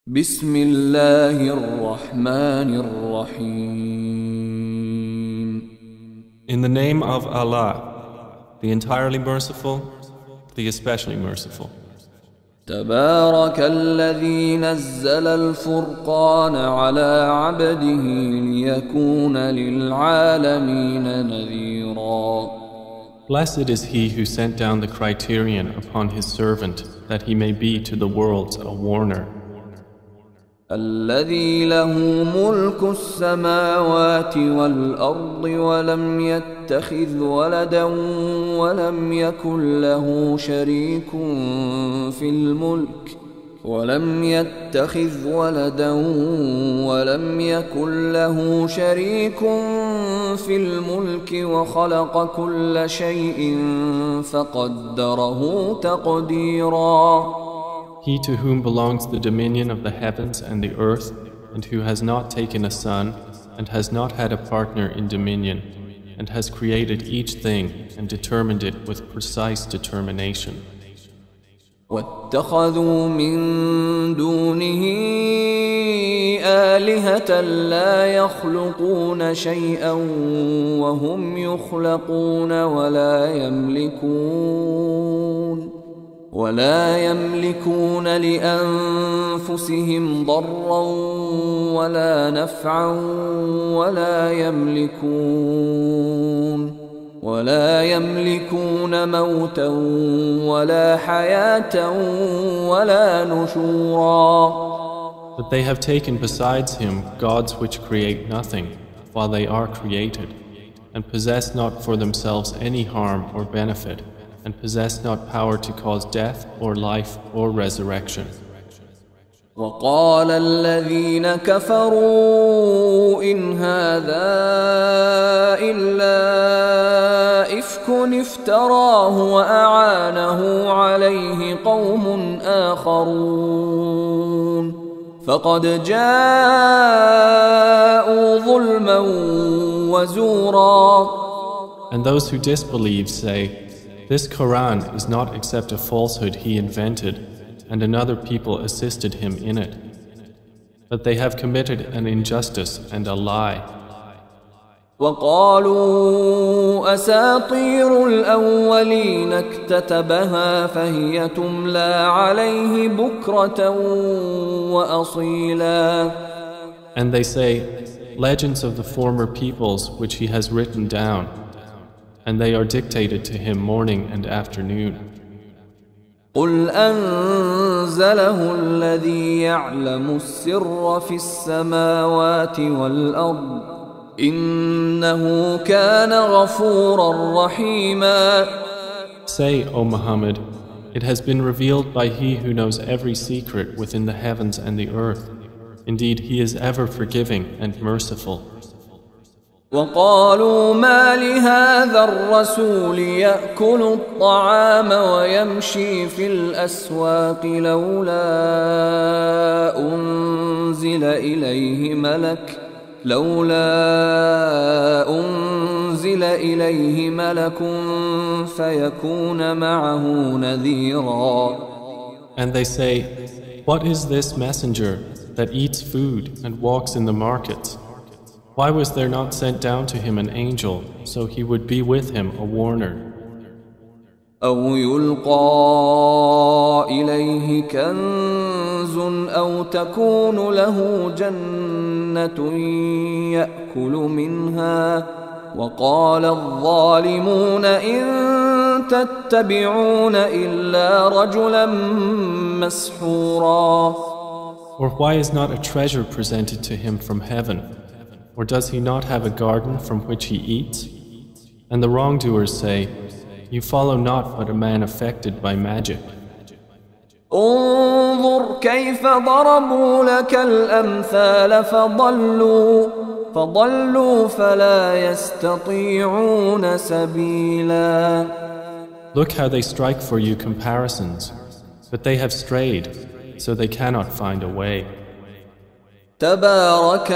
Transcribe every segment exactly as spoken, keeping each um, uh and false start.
بسم الله الرحمن الرحيم. In the name of Allah, the entirely merciful, the especially merciful. تبارك الذي نزل الفرقان على عبده ليكون للعالمين نذيرا. Blessed is he who sent down the criterion upon his servant that he may be to the worlds a warner. الذي له ملك السماوات والأرض ولم يتخذ ولدا ولم يكن له شريك في الملك ولم يتخذ ولدا ولم يكن له شريك في الملك وخلق كل شيء فقدره تقديرا. He to whom belongs the dominion of the heavens and the earth, and who has not taken a son, and has not had a partner in dominion, and has created each thing and determined it with precise determination. واتخذوا من دونه آلهة لا يخلقون شيئا وهم يخلقون ولا يملكون ولا يملكون لأنفسهم ضرا ولا نفعا ولا يملكون ولا يملكون موتا ولا حياة ولا نشورا. But they have taken besides him gods which create nothing while they are created, and possess not for themselves any harm or benefit, and possess not power to cause death or life or resurrection. وقال الذين كفروا إن هذا إلا إفك افتراه وأعانه عليه قوم آخرون فقد جاءوا ظلما وزورا. And those who disbelieve say, this Quran is not except a falsehood he invented, and another people assisted him in it. But they have committed an injustice and a lie. وقالوا أساطير الأولين اكتتبها فهي تملى عليه بكرة وأصيلا. And they say, legends of the former peoples which he has written down, and they are dictated to him morning and afternoon. قل أنزله الذي يعلم السر في السماوات والأرض إنه كان غفورا رحيما. Say, O Muhammad, it has been revealed by he who knows every secret within the heavens and the earth. Indeed, he is ever forgiving and merciful. وقالوا ما لهذا الرسول يأكل الطعام ويمشي في الأسواق لولا أنزل إليه ملك لولا أنزل إليه ملك فيكون معه نذيرا. And they say, what is this messenger that eats food and walks in the markets? Why was there not sent down to him an angel, so he would be with him a warner? أو يلقى إليه كنز أو تكون له جنة يأكل منها وقال الظالمون إن تتبعون إلا رجلا مسحورا. Or why is not a treasure presented to him from heaven? Or does he not have a garden from which he eats? And the wrongdoers say, you follow not but a man affected by magic. انظر كيف ضربوا لك الأمثال فضلوا فضلوا فلا يستطيعون سبيلا. Look how they strike for you comparisons, but they have strayed, so they cannot find a way. تبارك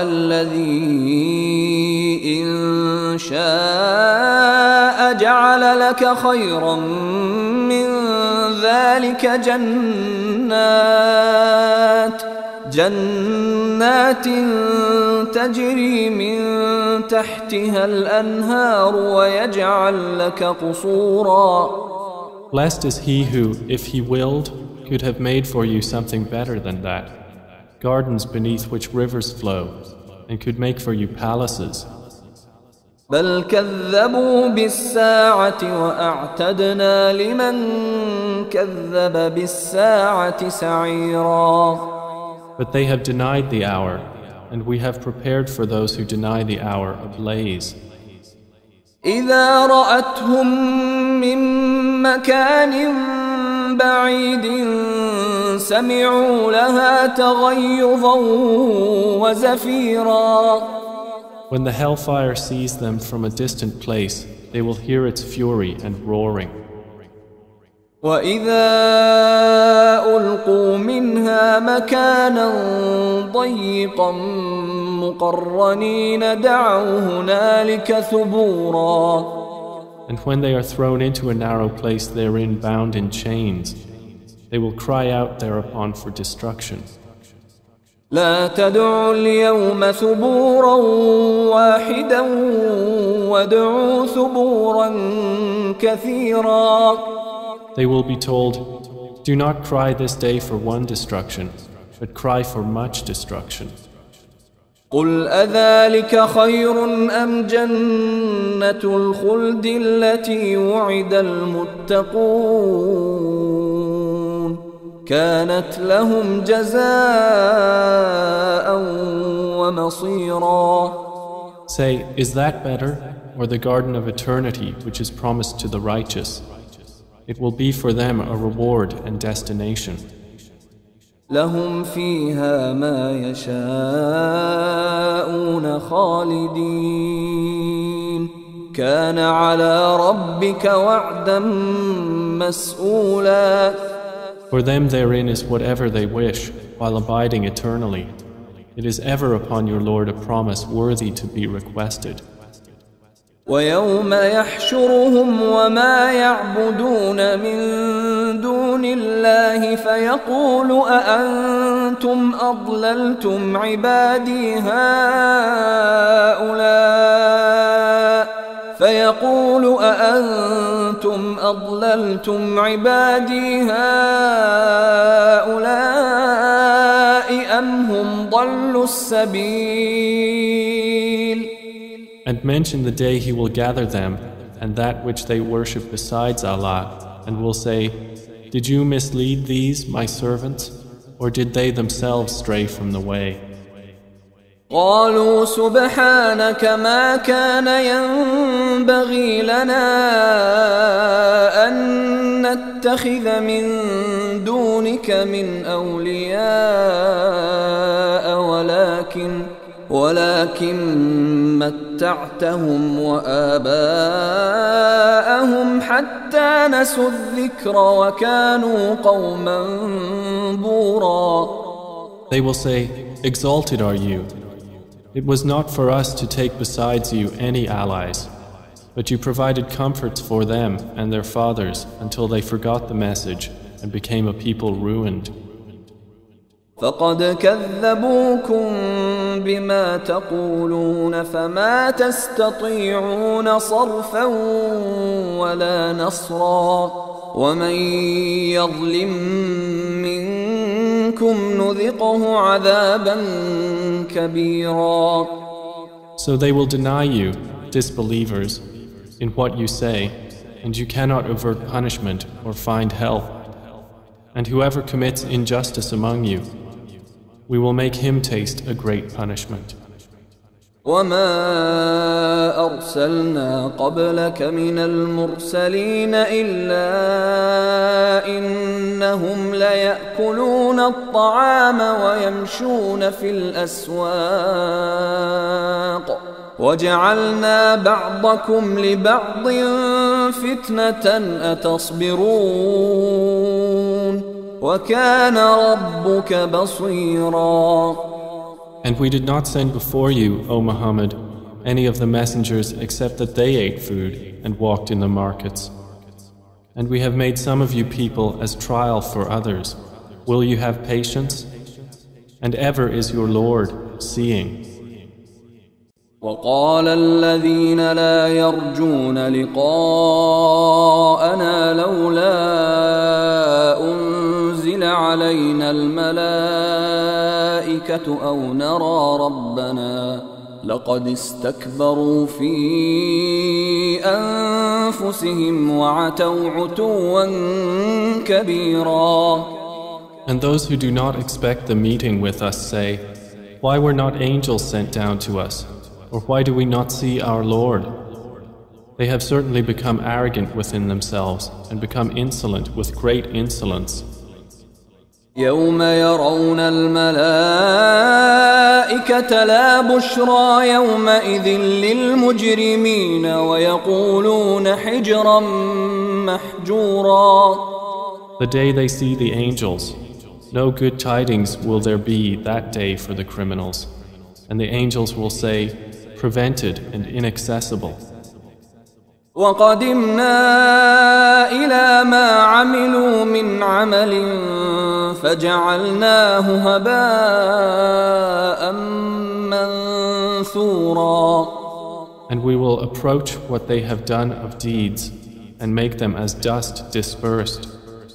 الذي إن شاء جعل لك خيرا من ذلك جنات جنات تجري من تحتها الأنهار ويجعل لك قصورا. Blessed is he who, if he willed, could have made for you something better than that, gardens beneath which rivers flow, and could make for you palaces. بل كذبوا بالساعة وأعتدنا لمن كذب بالساعة سعيرا. But they have denied the hour, and we have prepared for those who deny the hour a blaze. إذا رأتهم من مكان بعيد سمعوا لها تغيظا وزفيرا. When the hellfire sees them from a distant place, they will hear its fury and roaring. وَإِذَا أُلْقُوا مِنْهَا مَكَانًا ضَيِّقًا مُقَرَّنِينَ دَعَوْا هُنَالِكَ ثُبُورًا. And when they are thrown into a narrow place therein bound in chains, they will cry out thereupon for destruction. لا تدعوا اليوم ثبورا واحدا وادعوا ثبورا كثيرا. They will be told, do not cry this day for one destruction, but cry for much destruction. قل أذلك خير أم جنة الخلد التي وعد المتقون كانت لهم جزاء ومصيرا. Say, is that better, or the garden of eternity which is promised to the righteous? It will be for them a reward and destination. لهم فيها ما يشاءون خالدين كان على ربك وعدا مسئولا. For them therein is whatever they wish, while abiding eternally. It is ever upon your Lord a promise worthy to be requested. ويوم يحشرهم وما يعبدون من دون الله فيقول أأنتم أضللتم عبادي هؤلاء فيقول أأنتم أضللتم عبادي هؤلاء أم هم ضلوا السبيل. And mention the day he will gather them and that which they worship besides Allah, and will say, did you mislead these, my servants, or did they themselves stray from the way? قالوا سبحانك ما كان ينبغي لنا أن نتخذ من دونك من أولياء ولكن ولكن متعتهم وآباءهم حتى نسوا الذكر وكانوا قوما بورا. They will say, exalted are you. It was not for us to take besides you any allies, but you provided comforts for them and their fathers until they forgot the message and became a people ruined. فقد كذبوكم بما تقولون فما تستطيعون صرفا ولا نصرا ومن يظلم منكم نذقه عذابا كبيرا. So they will deny you, disbelievers, in what you say, and you cannot avert punishment or find help. And whoever commits injustice among you, we will make him taste a great punishment. وما أرسلنا قبلك من المرسلين إلا إنهم ليأكلون الطعام ويمشون في الأسواق وجعلنا بعضكم لبعض فتنة أتصبرون وَكَانَ رَبُّكَ بَصِيرًا. And we did not send before you, O Muhammad, any of the messengers except that they ate food and walked in the markets. And we have made some of you people as trial for others. Will you have patience? And ever is your Lord seeing. وقال الذين لا يرجون لقاءنا لولا أنزل علينا الملائكة أو نرى ربنا لقد استكبروا في أنفسهم وعتوا عتوا كبيرا. And those who do not expect the meeting with us say, why were not angels sent down to us? Or why do we not see our Lord? They have certainly become arrogant within themselves and become insolent with great insolence. يوم يرون الملائكة لا بشرى يومئذ للمجرمين ويقولون حجرا محجورا. The day they see the angels, no good tidings will there be that day for the criminals, and the angels will say, prevented and inaccessible. وقدمنا إلى ما عملوا من عمل فجعلناه هباء منثورا. And we will approach what they have done of deeds and make them as dust dispersed.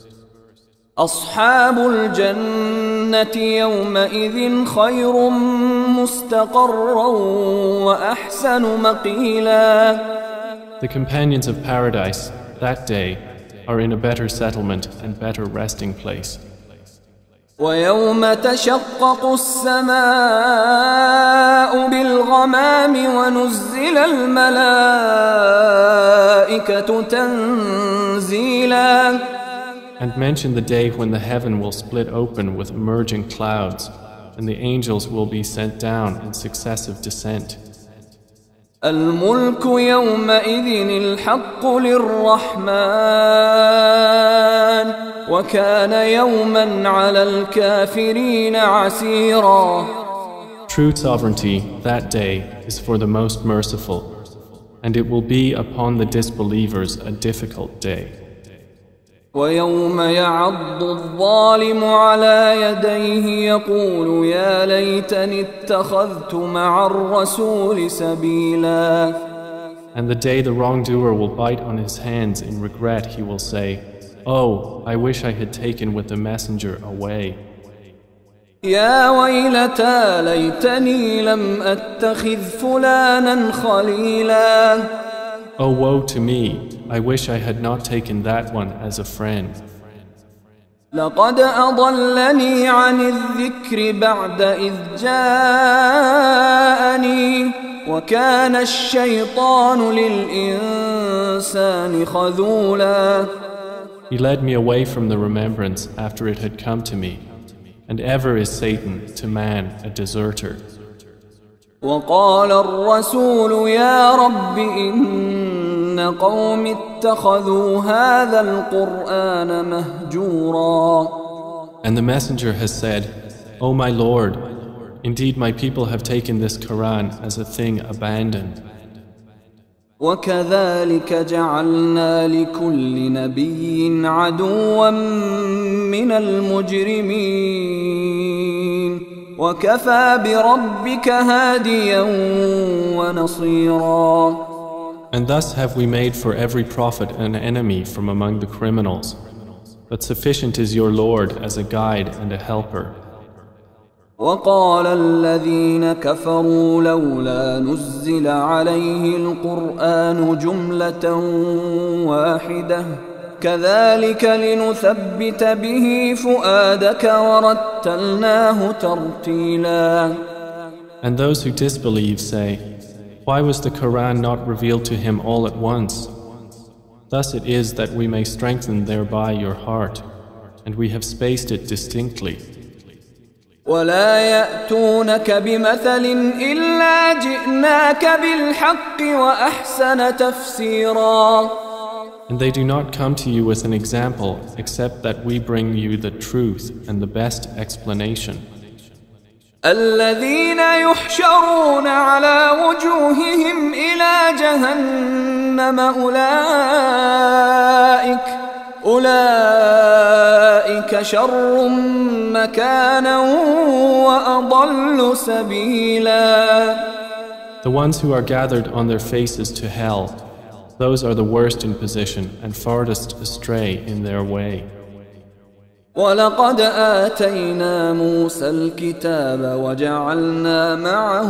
أصحاب الجنة يومئذ خير مستقرا وأحسن مقيلا. The companions of paradise that day are in a better settlement and better resting place. ويوم تشقق السماء بالغمام ونزل الملائكة تنزيلا. And mention the day when the heaven will split open with emerging clouds, and the angels will be sent down in successive descent. الملك يومئذ الحق للرحمن وكان يوما على الكافرين عسيرا. True sovereignty that day is for the most merciful, and it will be upon the disbelievers a difficult day. ويوم يعض الظالم على يديه يقول يا ليتني اتخذت مع الرسول سبيلا. And the day the wrongdoer will bite on his hands in regret, he will say, oh, I wish I had taken with the messenger away. يا ويلتى ليتني لم أتخذ فلانا خليلا. Oh, woe to me! I wish I had not taken that one as a friend. لقد أضلني عن الذكر بعد إذ جاءني وكان الشيطان للإنسان خذولا. He led me away from the remembrance after it had come to me, and ever is Satan to man a deserter. وقال الرسول يا رب إن قوم اتخذوا هذا القرآن مهجورا. And the messenger has said, O my Lord, indeed my people have taken this Quran as a thing abandoned. وكذلك جعلنا لكل نبي عدوا من المجرمين وكفى بربك هاديا ونصيرا. And thus have we made for every prophet an enemy from among the criminals. But sufficient is your Lord as a guide and a helper. وقال الذين كفروا لولا نزل عليه القرآن جملة واحدة كذلك لنثبت به فؤادك ورتلناه ترتيلا. And those who disbelieve say, why was the Quran not revealed to him all at once? Thus it is that we may strengthen thereby your heart, and we have spaced it distinctly. ولا يأتونك بمثل إلا جئناك بالحق وأحسن تفسيرا. And they do not come to you with an example except that we bring you the truth and the best explanation. الذين يحشرون على وجوههم إلى جهنم أولئك أولئك أولئك شر مكانا وأضل سبيلا. The ones who are gathered on their faces to hell, those are the worst in position and farthest astray in their way. ولقد آتينا موسى الكتاب وجعلنا معه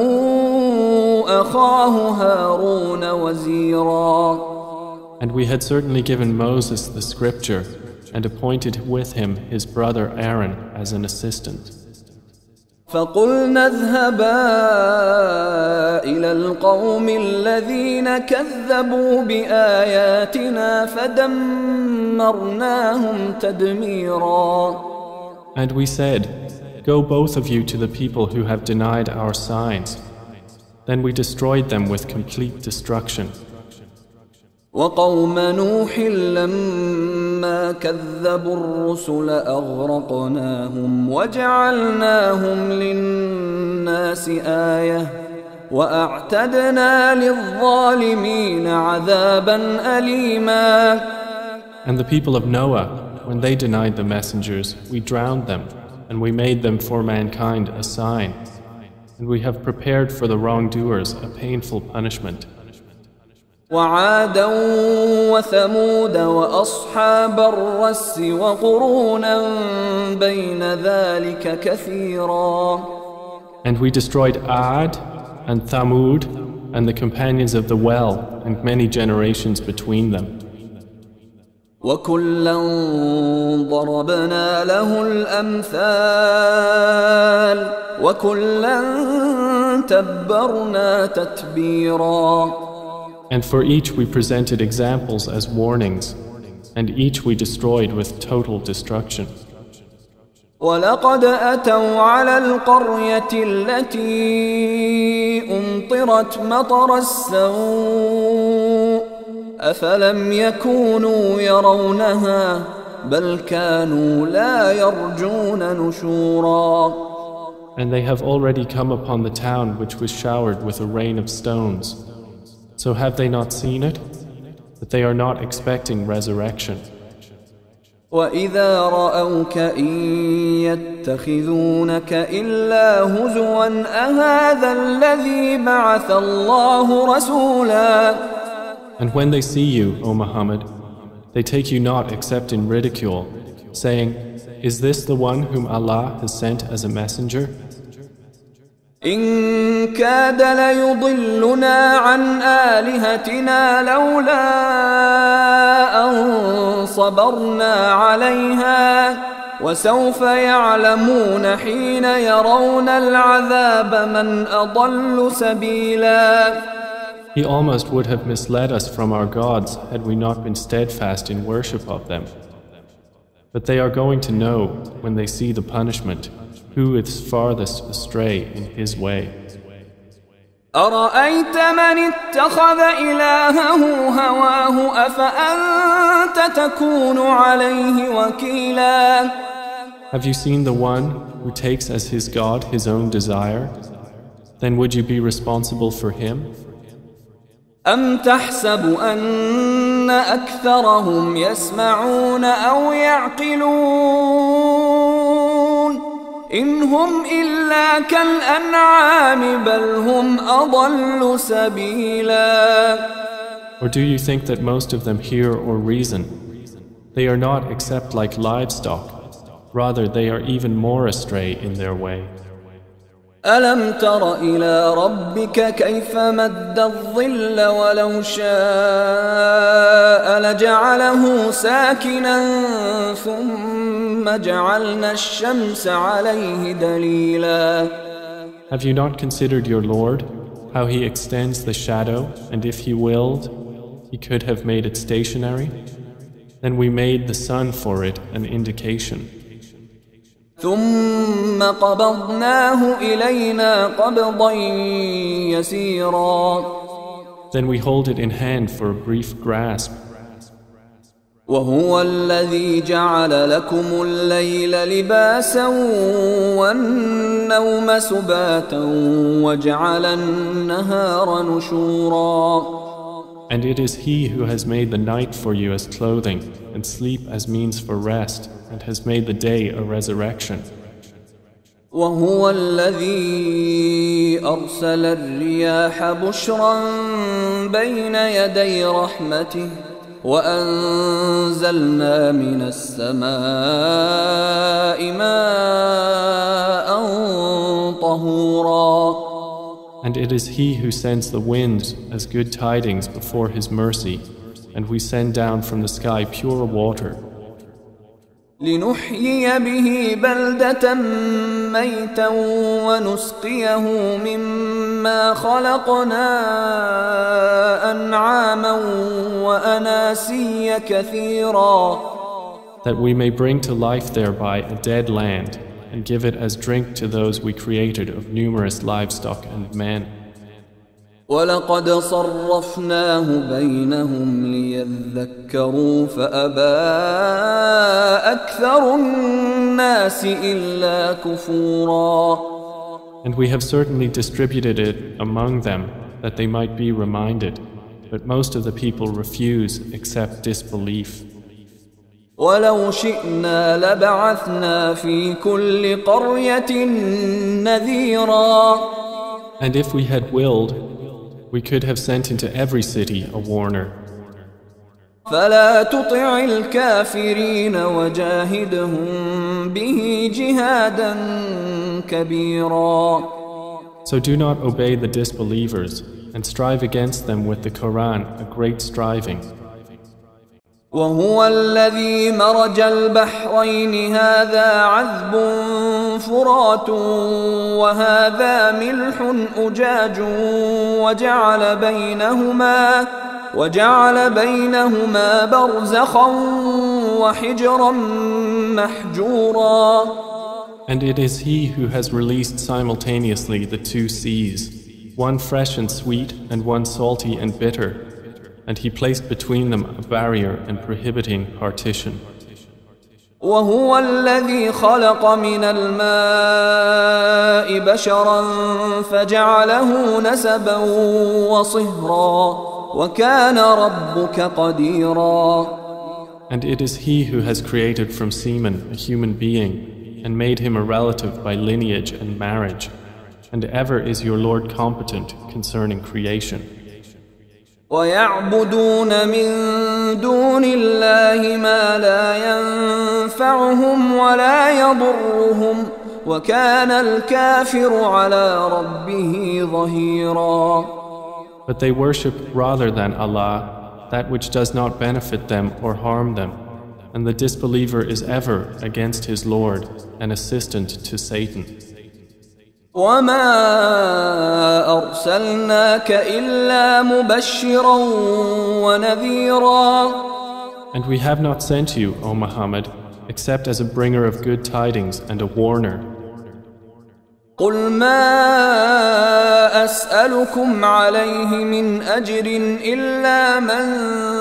أخاه هارون وزيرا. And we had certainly given Moses the scripture and appointed with him his brother Aaron as an assistant. فقلنا اذهبا إلى القوم الذين كذبوا بآياتنا فدمرناهم تدميرا. And we said, go both of you to the people who have denied our signs. Then we destroyed them with complete destruction. وقوم نوح لما كذبوا الرسل أغرقناهم وجعلناهم للناس آية وأعتدنا للظالمين عذابا أليما. And the people of Noah, when they denied the messengers, we drowned them, and we made them for mankind a sign. And we have prepared for the wrongdoers a painful punishment. وعادا وثمود وأصحاب الرس وقرونا بين ذلك كثيرا. And we destroyed Ad and Thamud and the companions of the well and many generations between them. وكلا ضربنا له الأمثال وكلا تبرنا تتبيرا. And for each we presented examples as warnings, and each we destroyed with total destruction. وَلَقَدْ أَتَوْا عَلَى الْقَرْيَةِ الَّتِي أُمْطِرَتْ مَطَرَ السَّوْءِ أَفَلَمْ يَكُونُوا يَرَوْنَهَا بَلْ كَانُوا لَا يَرْجُونَ نُشُورًا. And they have already come upon the town which was showered with a rain of stones. So have they not seen it? That they are not expecting resurrection. وَإِذَا رَأَوْكَ إِن يَتَّخِذُونَكَ إِلَّا هُزُوًا أَهَذَا الَّذِي بَعَثَ اللَّهُ رَسُولًا. And when they see you, O Muhammad, they take you not except in ridicule, saying, is this the one whom Allah has sent as a messenger? إن كاد ليضلنا عن آلهتنا لولا أن صبرنا عليها وسوف يعلمون حين يرون العذاب من أضل سبيلا. He almost would have misled us from our gods had we not been steadfast in worship of them. But they are going to know, when they see the punishment, who is farthest astray in his way. أرأيت من اتخذ إلهه هواه أفأنت تكون عليه وكيلا. Have you seen the one who takes as his God his own desire? Then would you be responsible for him? أم تحسب أن أكثرهم يسمعون أو يعقلون إن هم إلا كالأنعام بل هم أضل سبيلا. Or do you think that most of them hear or reason? They are not except like livestock. Rather, they are even more astray in their way. ألم تر إلى ربك كيف مد الظل ولو شاء لجعله ساكنا ثم جعلنا الشمس عليه دليلا. Have you not considered your Lord, how he extends the shadow, and if he willed, he could have made it stationary? Then we made the sun for it an indication. ثم قبضناه إلينا قبضا يسيرا. Then we hold it in hand for a brief grasp. وهو الذي جعل لكم الليل لباسا والنوم سباتا وجعل النهار نشورا. And it is he who has made the night for you as clothing and sleep as means for rest. and has made the day a resurrection. وهو الذي أرسل الرياح بشرا بين يدي رحمته وأنزلنا من السماء ماء طهورا. And it is He who sends the winds as good tidings before His mercy, and we send down from the sky pure water. لنحيي به بلدة ميتا ونسقيه مما خلقنا أنعاما وأناسيا كثيرا. That we may bring to life thereby a dead land, and give it as drink to those we created of numerous livestock and men. ولقد صرفناه بينهم ليذكروا فأبى أكثر الناس إلا كفورا. And we have certainly distributed it among them that they might be reminded, but most of the people refuse except disbelief. ولو شئنا لبعثنا في كل قرية نذيرا. And if we had willed, we could have sent into every city a warner. فلا تطع الكافرين وجاهدهم به جهادا كبيرا. So do not obey the disbelievers and strive against them with the Quran, a great striving. وهو الذي مرج البحرين هذا عذب فرات وهذا ملح أجاج وجعل بينهما وجعل بينهما برزخا وحجرا محجورا. And it is He who has released simultaneously the two seas, one fresh and sweet and one salty and bitter, and He placed between them a barrier and prohibiting partition. وهو الذي خلق من الماء بشرا فجعله نسبا وصهرا وكان ربك قديرا. And it is He who has created from semen a human being and made him a relative by lineage and marriage, and ever is your Lord competent concerning creation. ويعبدون من دون الله ما لا ينفعهم ولا يضرهم وكان الكافر على ربه ظهيرا. But they worship rather than Allah that which does not benefit them or harm them, and the disbeliever is ever against his Lord, an assistant to Satan. وما أرسلناك إلا مبشرا ونذيرا. And we have not sent you, O Muhammad, except as a bringer of good tidings and a warner. قل ما أسألكم عليه من أجر إلا من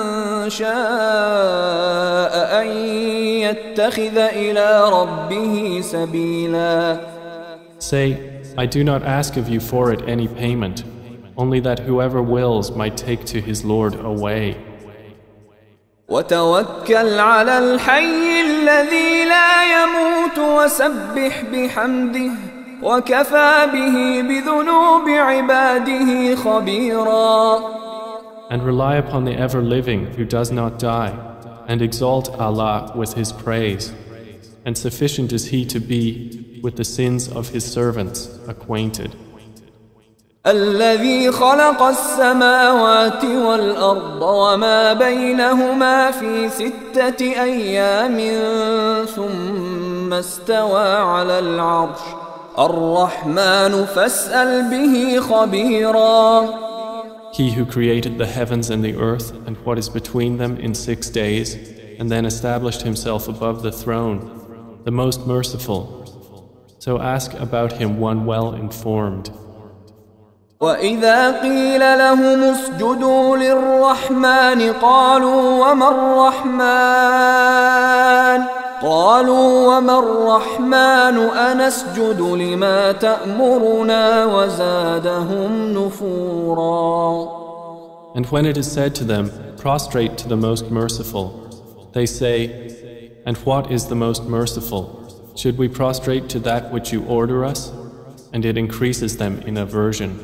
شاء أن يتخذ إلى ربه سبيلا. Say, I do not ask of you for it any payment, only that whoever wills might take to his Lord a way. وتوكل على الحي الذي لا يموت وسبح بحمده وكفى به بذنوب عباده خبيرا. And rely upon the ever-living who does not die, and exalt Allah with His praise, and sufficient is He to be with the sins of His servants acquainted. الذي خلق السماوات والأرض وما بينهما في ستة أيام ثم استوى على العرش الرحمن فاسأل به خبيرا. He who created the heavens and the earth and what is between them in six days, and then established Himself above the throne, the most merciful. So ask about Him one well informed. وإذا قيل لهم اسجدوا للرحمن قالوا وما الرحمن قالوا وما الرحمن أنسجد لما تأمرنا وزادهم نفورا. And when it is said to them, prostrate to the most merciful, they say, And what is the most merciful? Should we prostrate to that which you order us? And it increases them in aversion.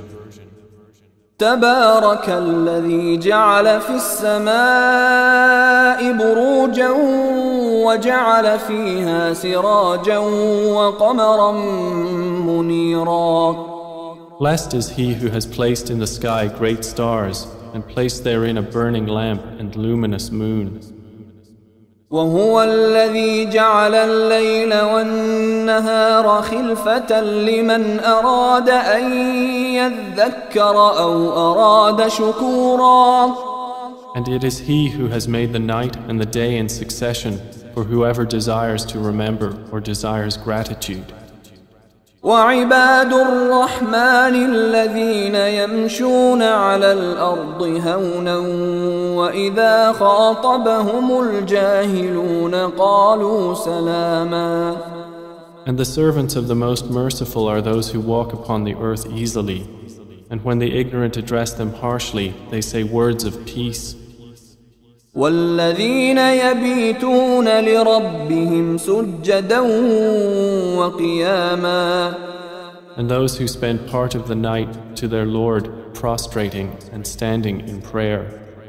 تبارك الذي جعل في السماء بروجا وجعل فيها سراجا وقمرا منيرا. Blessed is he who has placed in the sky great stars and placed therein a burning lamp and luminous moon. وهو الذي جعل الليل والنهار خلفة لمن أراد أن يذكر أو أراد شكورا. And it is he who has made the night and the day in succession for whoever desires to remember or desires gratitude. وعباد الرحمن الذين يمشون على الأرض هونا وإذا خاطبهم الجاهلون قالوا سلاما. And the servants of the Most Merciful are those who walk upon the earth easily, and when the ignorant address them harshly, they say words of peace. والذين يبيتون لربهم سجدا وقياما. And those who spend part of the night to their Lord prostrating and standing in prayer.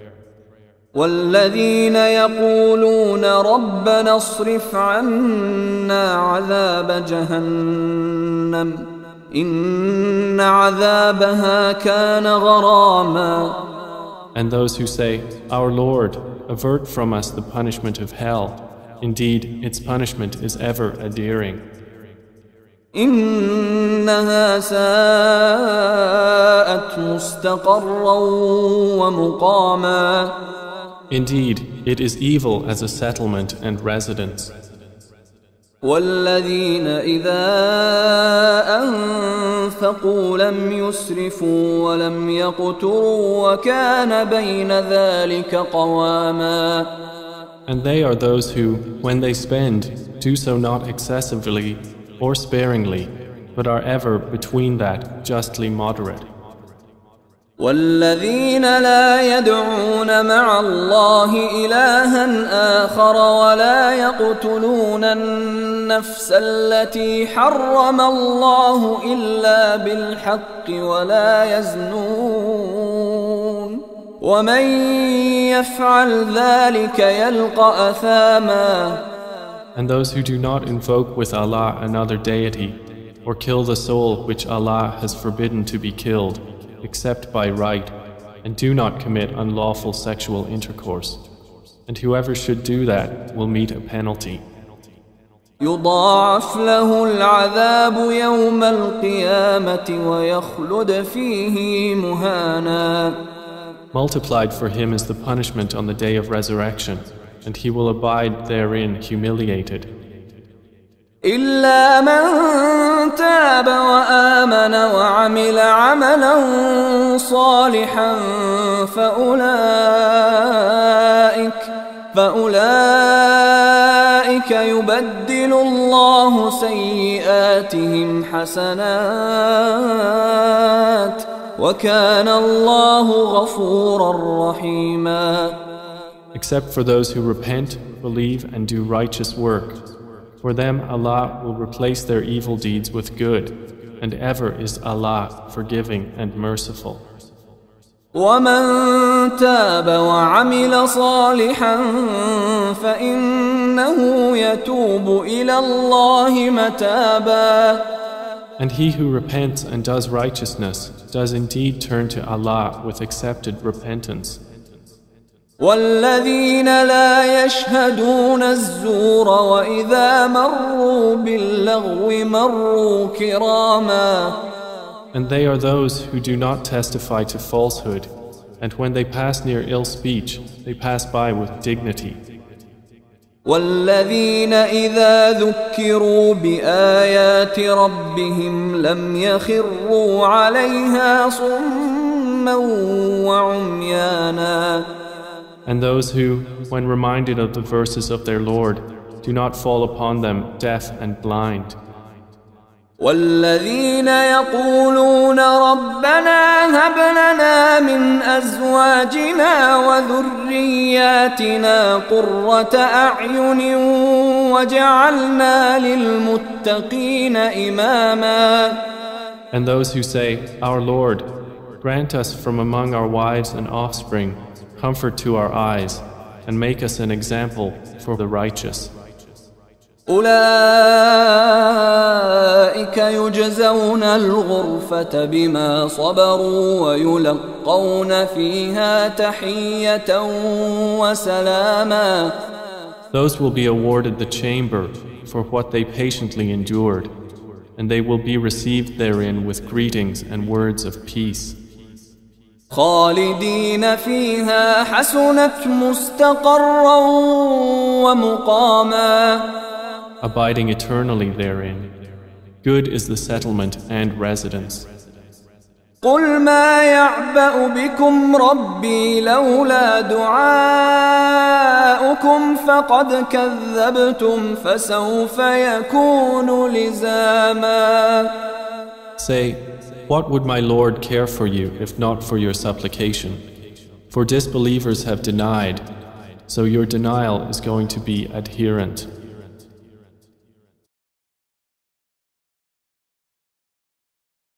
والذين يقولون ربنا اصرف عنا عذاب جهنم إن عذابها كان غراما. And those who say, Our Lord, avert from us the punishment of hell. Indeed, its punishment is ever adhering. إنها ساءت مستقرا ومقاما. Indeed, it is evil as a settlement and residence. والذين إذا أنفقوا لم يسرفوا ولم يقتروا وكان بين ذلك قواما. And they are those who, when they spend, do so not excessively or sparingly, but are ever between that, justly moderate. والذين لا يدعون مع الله إلها آخر ولا يقتلون النفس التي حرم الله إلا بالحق ولا يزنون ومن يفعل ذلك يلقى أثاما. And those who do not invoke with Allah another deity or kill the soul which Allah has forbidden to be killed except by right, and do not commit unlawful sexual intercourse. And whoever should do that will meet a penalty. يضاعف له العذاب يوم القيامة ويخلد فيه مهانا. Multiplied for him is the punishment on the day of resurrection, and he will abide therein humiliated. إلا من تاب وآمن وعمل عملا صالحا فأولئك فأولئك يبدل الله سيئاتهم حسنات وكان الله غفورا رحيما. Except for those who repent, believe and do righteous work. For them Allah will replace their evil deeds with good, and ever is Allah forgiving and merciful. ومن تاب وعمل صالحا فإنه يتوب إلى الله متابا. And he who repents and does righteousness does indeed turn to Allah with accepted repentance. والذين لا يشهدون الزور وإذا مروا باللغو مروا كراما. And they are those who do not testify to falsehood, and when they pass near ill speech, they pass by with dignity. والذين إذا ذكروا بآيات ربهم لم يخروا عليها صما وعميانا. And those who, when reminded of the verses of their Lord, do not fall upon them deaf and blind. والذين يقولون ربنا هب لنا من أزواجنا وذرياتنا قرة أعين وجعلنا للمتقين إماما. And those who say, Our Lord, grant us from among our wives and offspring comfort to our eyes and make us an example for the righteous. أولئك يجزون الغرفة بما صبروا ويلقون فيها تحية وسلاما. Those will be awarded the chamber for what they patiently endured, and they will be received therein with greetings and words of peace. خالدين فيها حسنت مستقرا ومقاما. Abiding eternally therein. Good is the settlement and residence. قل ما يعبأ بكم ربي لولا دعاؤكم فقد كذبتم فسوف يكون لزاما. Say, what would my Lord care for you if not for your supplication? For disbelievers have denied, so your denial is going to be adherent.